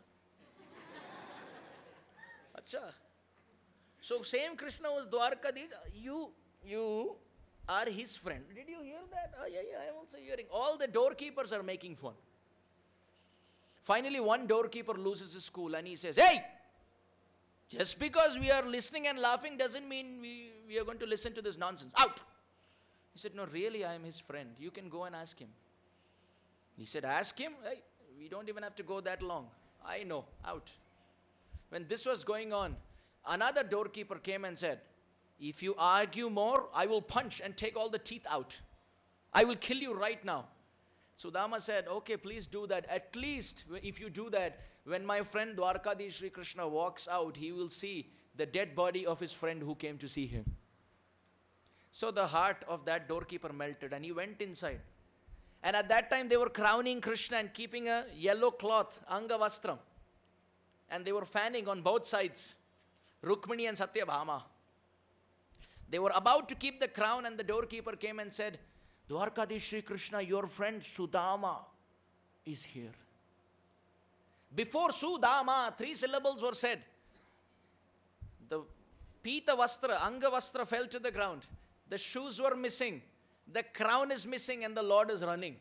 Acha. So same Krishna was Dwarkadhish. You are his friend. Did you hear that? Oh, yeah, I am also hearing. All the doorkeepers are making fun. Finally, one doorkeeper loses his cool and he says, hey, just because we are listening and laughing doesn't mean we are going to listen to this nonsense. Out! He said, no, really, I am his friend. You can go and ask him. He said, ask him? Hey, we don't even have to go that long. I know. Out. When this was going on, another doorkeeper came and said, if you argue more, I will punch and take all the teeth out. I will kill you right now. Sudama said, okay, please do that. At least if you do that, when my friend Dwarkadhish Sri Krishna walks out, he will see the dead body of his friend who came to see him. So the heart of that doorkeeper melted and he went inside. And at that time they were crowning Krishna and keeping a yellow cloth, Anga Vastram. And they were fanning on both sides, Rukmini and Satyabhama. They were about to keep the crown and the doorkeeper came and said, Dwarkadhish Sri Krishna, your friend Sudama is here. Before Sudama, 3 syllables were said. The Pita Vastra, Anga Vastra fell to the ground. The shoes were missing. The crown is missing and the Lord is running.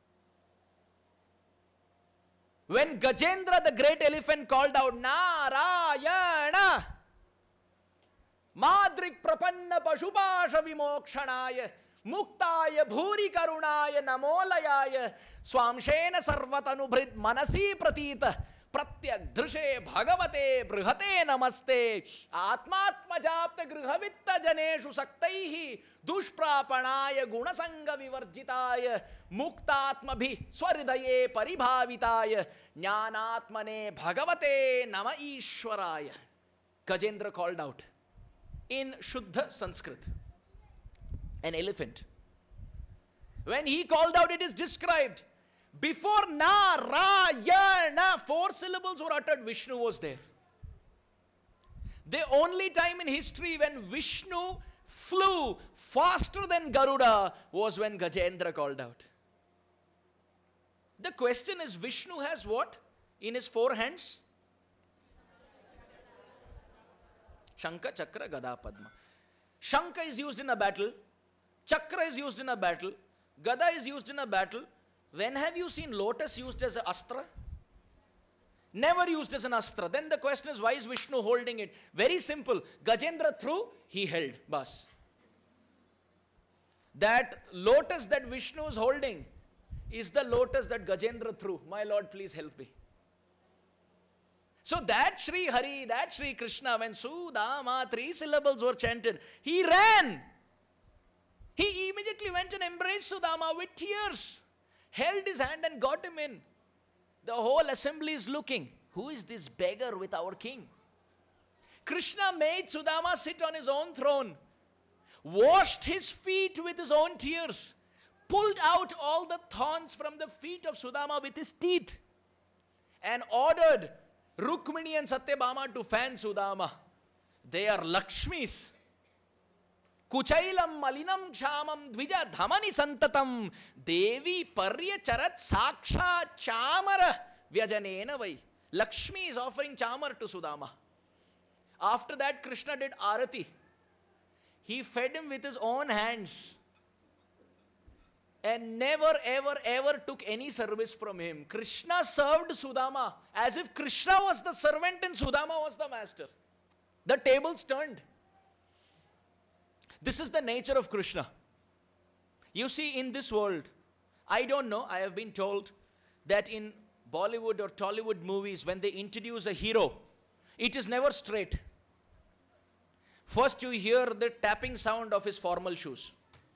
When Gajendra, the great elephant, called out, Narayana, Madrik Prapanna Pashupasha Vimokshanaya, Muktaya Bhuri Karunaya Namolayaya, Swamshena Sarvatanubhrid Manasi Pratita, Pratyak Drishe Bhagavate Brihate Namaste, Atmatmajapta Grihavitta Janeshu Saktaihi, Dushprapanaya Gunasanga Vivarjitaya, Muktatmabhi Swaridaye Paribhavitaya, Jnanatmane Bhagavate Nama Ishwaraya. Gajendra called out in Shuddha Sanskrit. An elephant. When he called out, it is described. Before Narayana, 4 syllables were uttered, Vishnu was there. The only time in history when Vishnu flew faster than Garuda was when Gajendra called out. The question is, Vishnu has what in his 4 hands? Shankha, Chakra, Gada, Padma. Shankha is used in a battle. Chakra is used in a battle. Gada is used in a battle. When have you seen lotus used as an astra? Never used as an astra. Then the question is, why is Vishnu holding it? Very simple. Gajendra threw, he held. Bas. That lotus that Vishnu is holding is the lotus that Gajendra threw. My Lord, please help me. So that Sri Hari, that Sri Krishna, when Sudama, 3 syllables were chanted, he ran. He immediately went and embraced Sudama with tears, held his hand and got him in. The whole assembly is looking. Who is this beggar with our king? Krishna made Sudama sit on his own throne, washed his feet with his own tears, pulled out all the thorns from the feet of Sudama with his teeth, and ordered Rukmini and Satyabhama to fan Sudama. They are Lakshmis. Kuchailam malinam kshamam dvija dhamani santatam devi parya charat saksha chamara vyajanena vai. Lakshmi is offering chamar to Sudama. After that, Krishna did arati. He fed him with his own hands and never ever ever took any service from him. Krishna served Sudama as if Krishna was the servant and Sudama was the master. The tables turned. This is the nature of Krishna. You see, in this world, I don't know, I have been told that in Bollywood or Tollywood movies, when they introduce a hero, it is never straight. First you hear the tapping sound of his formal shoes.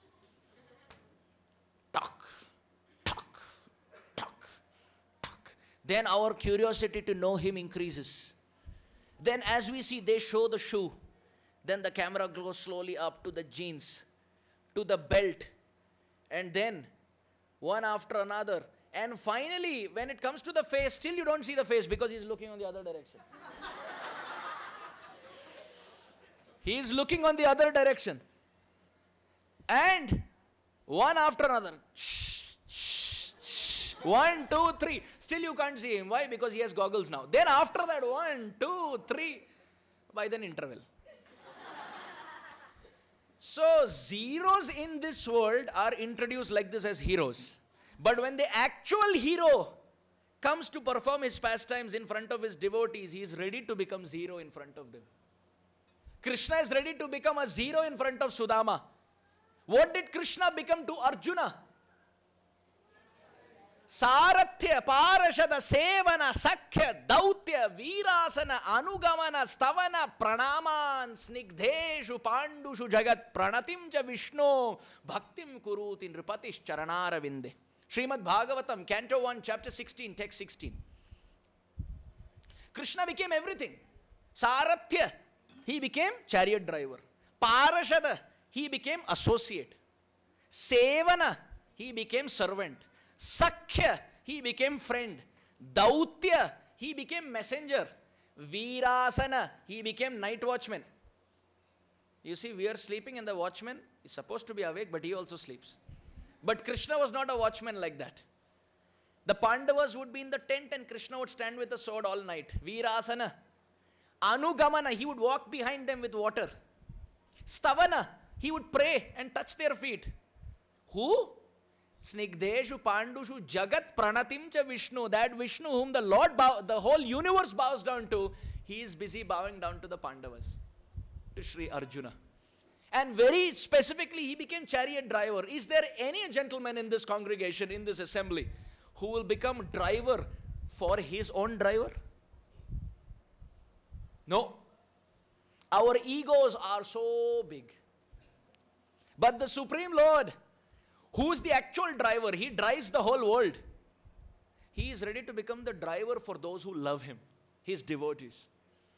Tuck, tuck, tuck, tuck. Then our curiosity to know him increases. Then as we see, they show the shoe. Then the camera goes slowly up to the jeans, to the belt, and then one after another. And finally, when it comes to the face, still you don't see the face because he's looking on the other direction. He is looking on the other direction. And One after another. Shh, shh, shh. 1, 2, 3. Still you can't see him. Why? Because he has goggles now. Then after that, 1, 2, 3. By then interval. So zeros in this world are introduced like this as heroes. But when the actual hero comes to perform his pastimes in front of his devotees, he is ready to become zero in front of them. Krishna is ready to become a zero in front of Sudama. What did Krishna become to Arjuna? Sarathya, Parashada, Sevana, Sakhya, Dautya, Virasana, Anugamana, Stavana, Pranaman, Snigdheshu, Pandushu, Jagat, Pranatim cha Vishnu, Bhaktim Kuruti, Nripatish Charanara Vinde. Srimad Bhagavatam, Canto 1, Chapter 16, Text 16. Krishna became everything. Sarathya, he became chariot driver. Parashada, he became associate. Sevana, he became servant. Sakhya, he became friend. Dautya, he became messenger. Virasana, he became night watchman. You see, we are sleeping and the watchman is supposed to be awake, but he also sleeps. But Krishna was not a watchman like that. The Pandavas would be in the tent and Krishna would stand with a sword all night. Virasana. Anugamana, he would walk behind them with water. Stavana, he would pray and touch their feet. Who? Snigdeshu Pandushu Jagat Pranatim cha Vishnu. That Vishnu whom the Lord the whole universe bows down to, he is busy bowing down to the Pandavas, to Sri Arjuna. And very specifically, he became chariot driver. Is there any gentleman in this congregation, in this assembly, who will become driver for his own driver? No. Our egos are so big. But the Supreme Lord, who is the actual driver, he drives the whole world. He is ready to become the driver for those who love him, his devotees.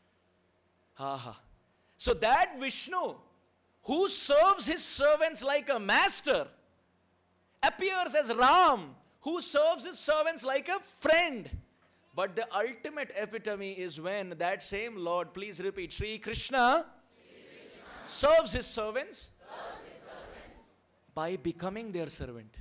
So that Vishnu, who serves his servants like a master, appears as Ram, who serves his servants like a friend. But the ultimate epitome is when that same Lord, please repeat, Sri Krishna, serves his servants by becoming their servant.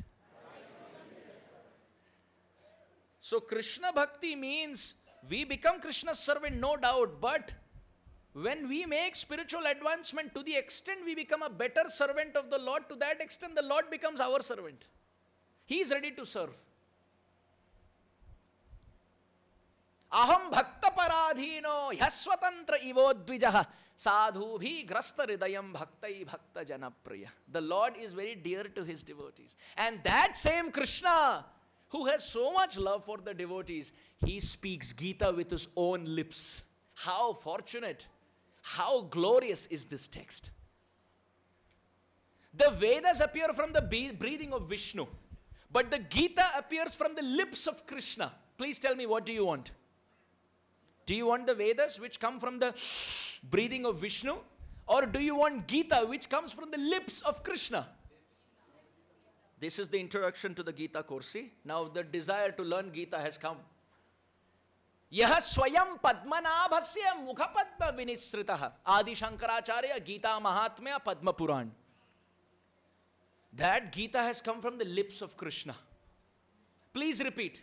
So Krishna Bhakti means we become Krishna's servant, no doubt, but when we make spiritual advancement, to the extent we become a better servant of the Lord, to that extent the Lord becomes our servant. He is ready to serve. Aham bhakta paradhino yaswatantra ivodvijaha sadhubhi grasta ridayam bhaktai bhakta janapriya. The Lord is very dear to his devotees. And that same Krishna, who has so much love for the devotees, he speaks Gita with his own lips. How fortunate, how glorious is this text. The Vedas appear from the breathing of Vishnu, but the Gita appears from the lips of Krishna. Please tell me, what do you want? Do you want the Vedas which come from the breathing of Vishnu, or do you want Gita which comes from the lips of Krishna? This is the introduction to the Gita course. Now the desire to learn Gita has come. Yaha swayam padmanabhasya mukhapadma vinisritaha. Adi Shankaracharya Gita Mahatmya Padma Puran. That Gita has come from the lips of Krishna. Please repeat.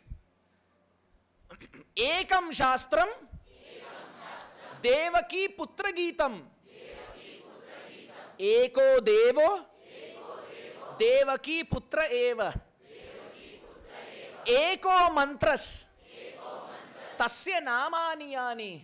Ekam Shastram Devaki Putra Geetam Eko Devo Devaki Putra Eva Eko Mantras Tasya Namaniyani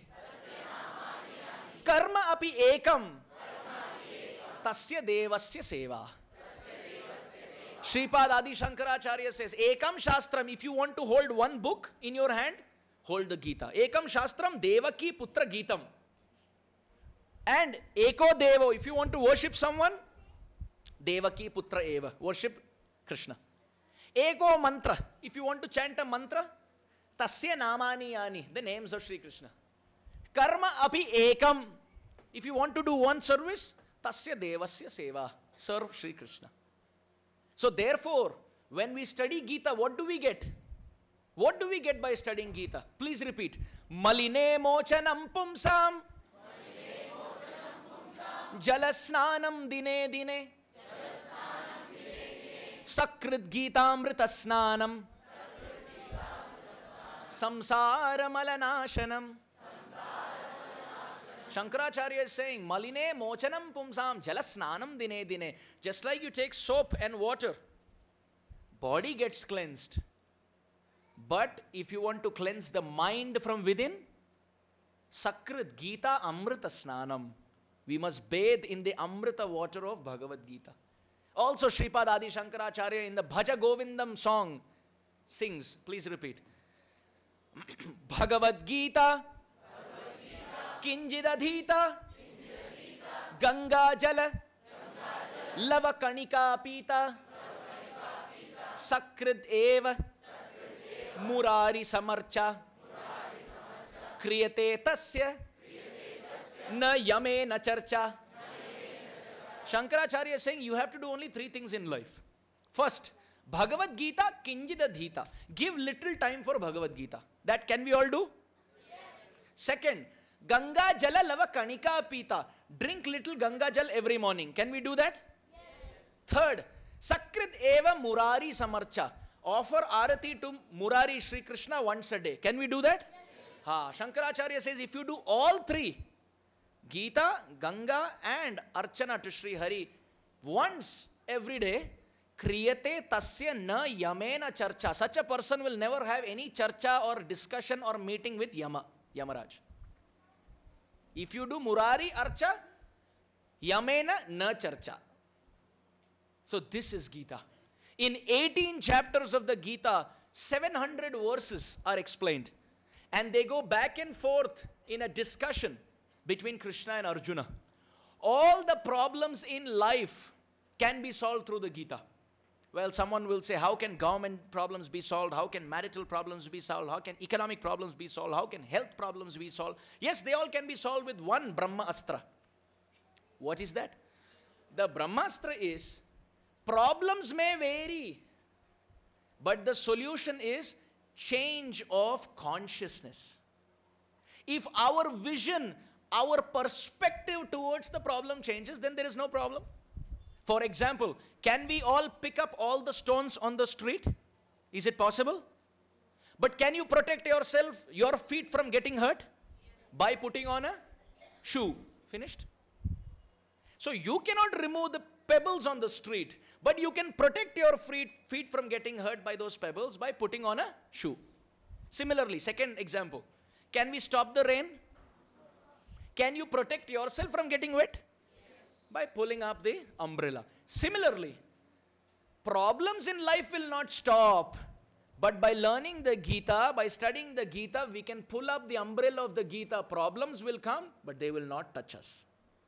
Karma Api Ekam Tasya Devasya Seva. Sripad Adi Shankaracharya says, Ekam Shastram, if you want to hold one book in your hand, hold the Gita. Ekam Shastram Devaki Putra Geetam. And Eko Devo, if you want to worship someone, Devaki Putra Eva, worship Krishna. Eko Mantra, if you want to chant a mantra, Tasya Namani Yani, the names of Sri Krishna. Karma Api Ekam, if you want to do one service, Tasya Devasya Seva, serve Sri Krishna. So therefore, when we study Gita, what do we get? What do we get by studying Gita? Please repeat. Maline mochanam pumsam. Jalasnanam dine dine. Sakrit Gitamrita Snanam. Samsara Malanashanam. Shankaracharya is saying, Maline Mochanam Pumsam Jalasnanam Dine Dine. Just like you take soap and water, body gets cleansed. But if you want to cleanse the mind from within, Sakrit Gita Amrita Snanam. We must bathe in the Amrita water of Bhagavad Gita. Also, Sripad Adi Shankaracharya in the Bhaja Govindam song sings, please repeat. Bhagavad Gita, Kinjidadhita, Ganga Jala, Lava Kanika Pita, Sakrit Eva, Murari Samarcha, Kriyate Tasya, Na Yame Na Charcha. Shankaracharya is saying you have to do only 3 things in life. First, Bhagavad Gita Kinjidadhita. Give little time for Bhagavad Gita. That can we all do? Yes. Second, Ganga Jala Lava Kanika Pita. Drink little Ganga Jal every morning. Can we do that? Yes. Third, Sakrit Eva Murari Samarcha. Offer Arati to Murari Sri Krishna once a day. Can we do that? Yes. Shankaracharya says if you do all 3, Gita, Ganga and Archana to Sri Hari once every day, Kriyate Tasya Na Yamena Charcha. Such a person will never have any charcha or discussion or meeting with Yamaraj. If you do Murari Archa, Yamena Na Charcha. So this is Gita. In 18 chapters of the Gita, 700 verses are explained. And they go back and forth in a discussion between Krishna and Arjuna. All the problems in life can be solved through the Gita. Well, someone will say, how can government problems be solved? How can marital problems be solved? How can economic problems be solved? How can health problems be solved? Yes, they all can be solved with one Brahma Astra. What is that? The Brahmastra is, problems may vary, but the solution is change of consciousness. If our vision, our perspective towards the problem changes, then there is no problem. For example, can we all pick up all the stones on the street? Is it possible? But can you protect yourself, your feet from getting hurt? By putting on a shoe. Finished? So you cannot remove the pebbles on the street, but you can protect your feet from getting hurt by those pebbles by putting on a shoe. Similarly, second example, can we stop the rain? Can you protect yourself from getting wet? By pulling up the umbrella. Similarly, problems in life will not stop, but by learning the Gita, by studying the Gita, we can pull up the umbrella of the Gita. Problems will come, but they will not touch us.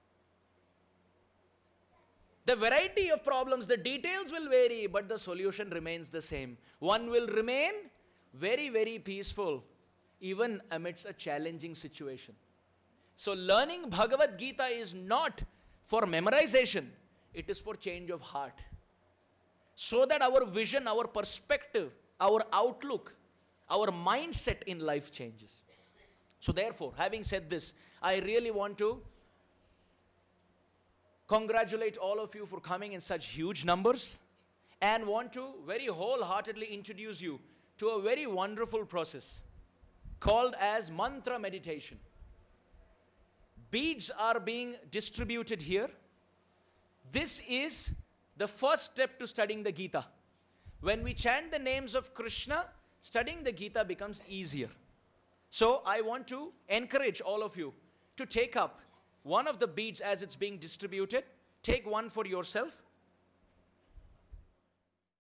The variety of problems, the details will vary, but the solution remains the same. One will remain very, very peaceful, even amidst a challenging situation. So learning Bhagavad Gita is not for memorization, it is for change of heart. So that our vision, our perspective, our outlook, our mindset in life changes. So therefore, having said this, I really want to congratulate all of you for coming in such huge numbers and want to very wholeheartedly introduce you to a very wonderful process called as mantra meditation. Beads are being distributed here. This is the first step to studying the Gita. When we chant the names of Krishna, studying the Gita becomes easier. So I want to encourage all of you to take up one of the beads as it's being distributed. Take one for yourself